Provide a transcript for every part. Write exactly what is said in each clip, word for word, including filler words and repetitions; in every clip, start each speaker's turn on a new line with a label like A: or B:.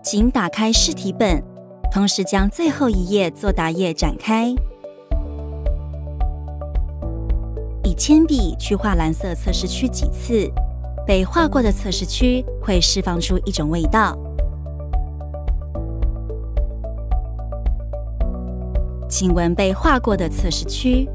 A: 请打开试题本，同时将最后一页作答页展开。以铅笔去画蓝色测试区几次，被画过的测试区会释放出一种味道。请闻被画过的测试区。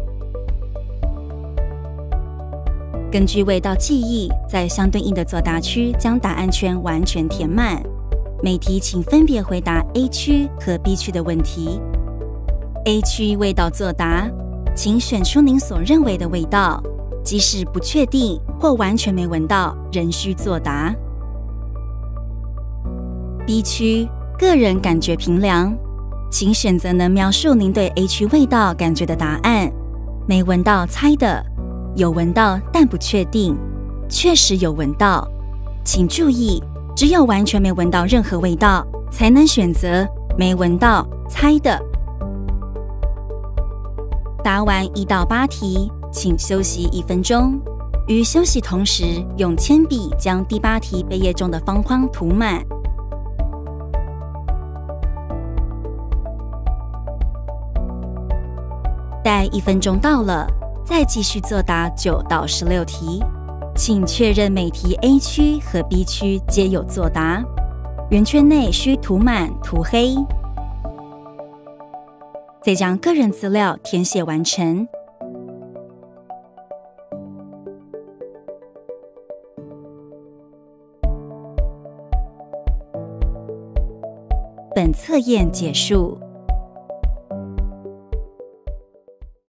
A: 根据味道记忆，在相对应的作答区将答案圈完全填满。每题请分别回答 A 区和 B 区的问题。A 区味道作答，请选出您所认为的味道，即使不确定或完全没闻到，仍需作答。B 区个人感觉评量，请选择能描述您对 A 区味道感觉的答案，没闻到猜的，有闻到但不确定，确实有闻到。请注意，只有完全没闻到任何味道，才能选择没闻到猜的。答完一到八题，请休息一分钟。于休息同时，用铅笔将第八题背页中的方框涂满。待一分钟到了，再继续作答九到十六题，请确认每题 A 区和 B 区皆有作答，圆圈内需涂满涂黑。再将个人资料填写完成。本测验结束。